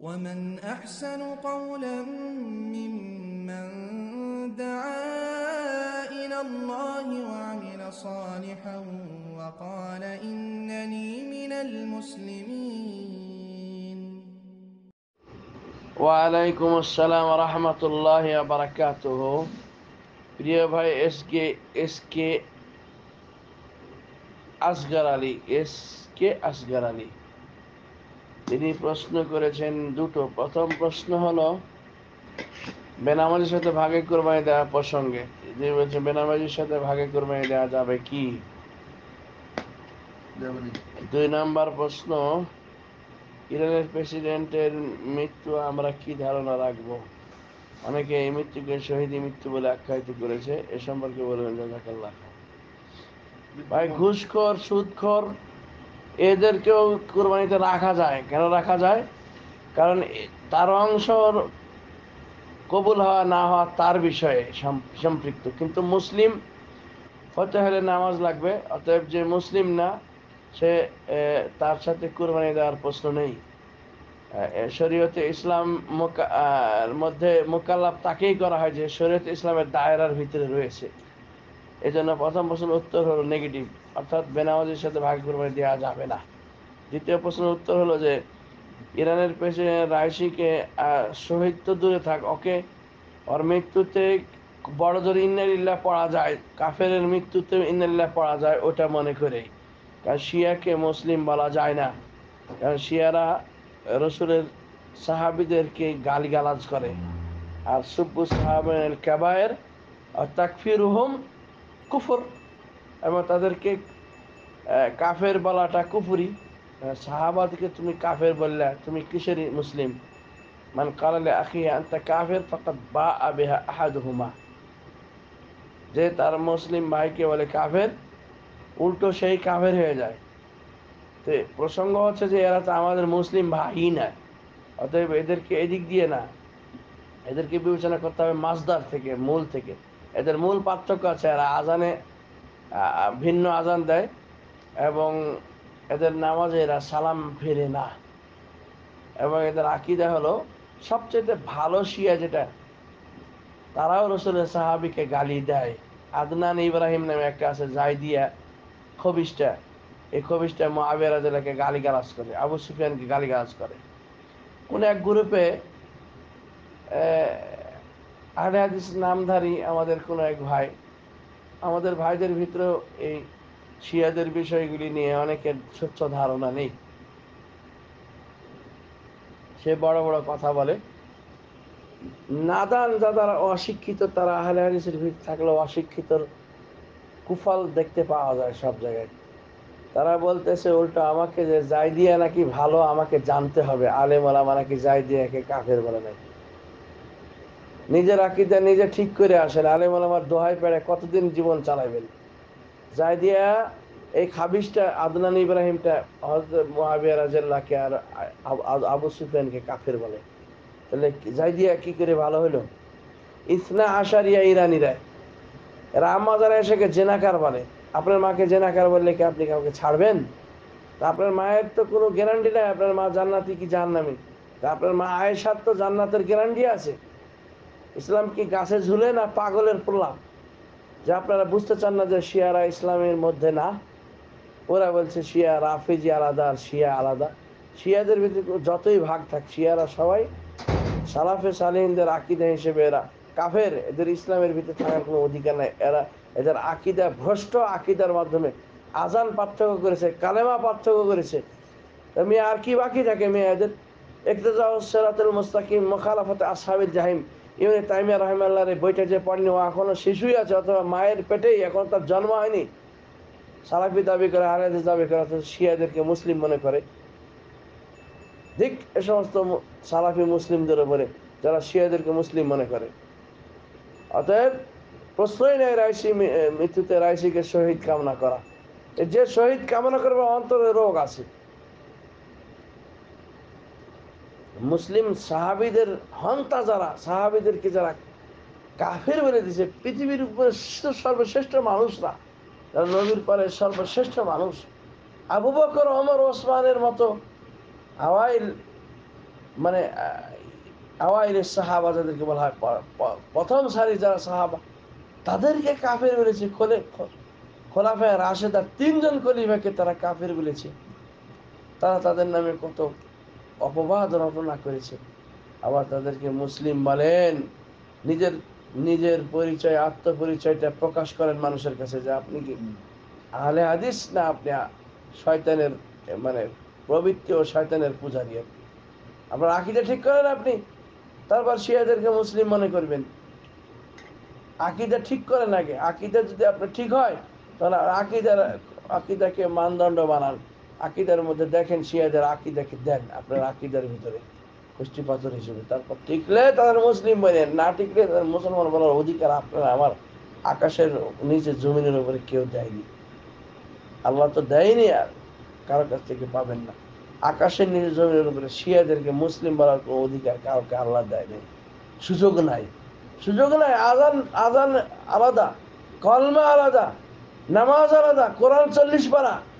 ومن أحسن قولا ممن دعا إلى الله وعمل صالحا وقال إنني من المسلمين. ওয়ালাইকুম আসসালাম রহমতুল্লাহ বারাকাতুহ। প্রিয় ভাই এস কে আসগার আলী তিনি প্রশ্ন করেছেন দুটো। প্রথম প্রশ্ন হলো বেনামাজির সাথে ভাগে কোরবানি দেওয়া প্রসঙ্গে। তিনি বলছেন বেনামাজির সাথে ভাগে কোরবানি দেওয়া যাবে কি। দুই নাম্বার প্রশ্ন, ইরানের প্রেসিডেন্টের মৃত্যু আমরা কি ধারণা রাখবো। অনেকে এই মৃত্যুকে শহীদ মৃত্যু বলে আখ্যায়িত করেছে, এ সম্পর্কে বলবেন। জাযাকাল্লাহ। ভাই, ঘুষখোর, সুদখোর এদেরকেও কুরবানিতে রাখা যায়। কেন রাখা যায়? কারণ তার অংশ কবুল হওয়া না হওয়া তার বিষয়ে সম্পৃক্ত। কিন্তু মুসলিম হতে হলে নামাজ লাগবে, অতএব যে মুসলিম না সে তার সাথে কুরবানি দেওয়ার প্রশ্ন নেই। শরীয়তে ইসলাম মধ্যে মোকাল্লাফ তাকেই করা হয় যে শরীয়তে ইসলামের দায়রার ভিতরে রয়েছে। এই জন্য প্রথম প্রশ্নের উত্তর হলো নেগেটিভ, অর্থাৎ বেনামাজির সাথে ভাগ কোরবানি দেওয়া যাবে না। দ্বিতীয় প্রশ্নের উত্তর হলো যে ইরানের প্রেসিডেন্ট রাইসিকে শহীদ তো দূরে থাক, ওর মৃত্যুতে বড় জোর ইন্নালিল্লাহ পড়া যায়, কাফের মৃত্যুতে ইন্নালিল্লাহ পড়া যায়, ওটা মনে করে। কারণ শিয়াকে মুসলিম বলা যায় না, কারণ শিয়ারা রসুলের সাহাবিদেরকে গালিগালাজ করে। আর সুব্বু সাহাবের কাবায়ের আর তাকফিরুহুম কুফর, এবং তাদেরকে কাফের বলাটা কুফরি। সাহাবাদিকে তুমি কাফের বললে তুমি কিসের মুসলিম? মান ক্বালা লি আখিহি আনতা কাফির ফাকাদ বাআ বিহা আহাদুহুমা। যে তার মুসলিম ভাইকে বলে কাফের, উল্টো সেই কাফের হয়ে যায়। তো প্রসঙ্গ হচ্ছে যে এরা তো আমাদের মুসলিম ভাই না, অতএব এদেরকে এদিক দিয়ে না, এদেরকে বিবেচনা করতে হবে মাসদার থেকে, মূল থেকে। এদের মূল পার্থক্য আছে, এরা আজানে ভিন্ন আজান দেয় এবং এদের নামাজে এরা সালাম ফেরে না, এবং এদের আকীদা হলো সবচেয়ে ভালো শিয়া যেটা, তারাও রসুলের সাহাবিকে গালি দেয়। আদনান ইব্রাহিম নামে একটা আছে জাইদিয়া খবিশটা, এই খবিশটা মুআবিয়া রাদিয়াল্লাহু আনহুকে গালিগালাজ করে, আবু সুফিয়ানকে গালিগালাজ করে। কোন এক গ্রুপে আহলে হাদিস নামধারী আমাদের কোন এক ভাই, আমাদের ভাইদের ভিতরেও এই শিয়াদের বিষয়গুলি নিয়ে অনেকের স্বচ্ছ ধারণা নেই। সে বড় বড় কথা বলে। নাদান যারা অশিক্ষিত তারা আহলে হাদিসের ভিতরে থাকলেও অশিক্ষিতর কুফল দেখতে পাওয়া যায় সব জায়গায়। তারা বলতেছে উল্টো আমাকে যে জাইদিয়া নাকি ভালো, আমাকে জানতে হবে আলেম ওলামা নাকি জাইদিয়াকে কাফের বলে নাকি। নিজের আকীদা নিজে ঠিক করে আসেন, আলেম ওলামার দোহাই পেড়ে কতদিন জীবন চালাইবেন। জাইদিয়া এই খাবিশটা আদনান ইব্রাহিমটা হযরত মুআবিয়া রাদিয়াল্লাহু আর আবু সুফিয়ানকে কাফের বলে। তাহলে জাইদিয়া কি করে ভালো হলো? ইসনা আশারিয়া ইরানিরা, এরা আম্মা যারা এসেকে জেনাকার বলে। আপনার মাকে জেনাকার বললে কি আপনি কাউকে ছাড়বেন? তা আপনার মায়ের তো কোনো গ্যারান্টি নাই আপনার মা জান্নাতি কি জাহান্নামী। তা আপনার মা আয়েশার তো জান্নাতের গ্যারান্টি আছে। ইসলাম কি গাছে ঝুলে না পাগলের প্রলাপ? যে আপনারা বুঝতে চান না যে শিয়ারা ইসলামের মধ্যে না? ওরা বলছে শিয়া রাফিজি আলাদা আর শিয়া আলাদা। শিয়াদের ভিতরে যতই ভাগ থাক, শিয়ারা সবাই সালাফে সালেহিনদের আকীদা হিসেবে এরা কাফের, এদের ইসলামের ভিতরে থাকার কোনো অধিকার নাই। এদের আকীদা ভ্রষ্ট, আকীদার মাধ্যমে আজান পার্থক্য করেছে, কালেমা পার্থক্য করেছে। মেয়ে আর কি বাকি থাকে? মেয়ে এদের ইকতিদাউস সিরাতুল মুস্তাকিম মুখালাফাতে আসহাবিল জাহিম, ইবনে তাইমিয়া রাহিমাহুল্লাহর এই বইটা যে পড়েনি ও এখনো শিশুই আছে, অথবা মায়ের পেটেই, এখন তার জন্ম হয়নি। সালাফি দাবি করে, আহলে হাদিস দাবি করে, অথচ শিয়াদেরকে মুসলিম মনে করে। ঠিক এ সমস্ত সালাফি মুসলিমদের উপরে যারা শিয়াদেরকে মুসলিম মনে করে। অতএব প্রশ্নই নেই রাইসি মৃত্যুতে রাইসিকে শহীদ কামনা করা। যে শহীদ কামনা করবে অন্তরে রোগ আছে। মুসলিম সাহাবিদের হন্তা যারা, সাহাবিদেরকে যারা কাফের বলে দিয়েছে, পৃথিবীর উপরে সর্বশ্রেষ্ঠ মানুষরা, যারা নবীর পরে সর্বশ্রেষ্ঠ মানুষ, আবু বকর, ওমর, ওসমানের মতো আওয়াইল মানে আওয়াইল সাহাবা যাদেরকে বলা হয়, প্রথম সারি যারা সাহাবা, তাদেরকে কাফের বলেছে। খোলাফায়ে রাশেদার 3জন খলিফাকে তারা কাফের বলেছে। তারা তাদের নামে কত অপবাদ রটনা করেছে। আবার তাদেরকে মুসলিম বলেন। নিজের নিজের পরিচয়, আত্মপরিচয়টা প্রকাশ করেন মানুষের কাছে যে আপনি কি আহলে হাদিস না আপনি শয়তানের মানে প্রবৃত্তি ও শয়তানের পূজারী। আপনার আকীদা ঠিক করেন আপনি, তারপর শিয়াদেরকে মুসলিম মনে করবেন। আকীদা ঠিক করেন আগে। আকীদা যদি আপনার ঠিক হয় তাহলে আকীদাকে মানদণ্ড বানান। আকীদার মধ্যে দেখেন শিয়াদের আকীদাকে দেন আপনার আকীদার ভিতরে কুষ্টি পাথর হিসেবে। তারপর টিকলে তাদের মুসলিম বলেন, না টিকলে তাদের মুসলমান বলার অধিকার আপনার আমার আকাশের নিচে জমিনের উপরে কেউ দেয়নি। আল্লাহ তো দেয়নি, আর কারোর কাছ থেকে পাবেন না। আকাশের নিচে জমিনের উপরে শিয়াদেরকে মুসলিম বলার কোনো অধিকার কাউকে আল্লাহ দেয়নি, সুযোগ নাই। সুযোগ নাই। আজান আজান আলাদা, কলমা আলাদা, নামাজ আলাদা, কোরআন 40 পারা।